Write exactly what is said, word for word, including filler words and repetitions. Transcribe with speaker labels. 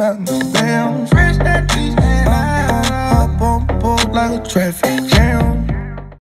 Speaker 1: understand. Fresh that cheese and I hop on board like a traffic jam.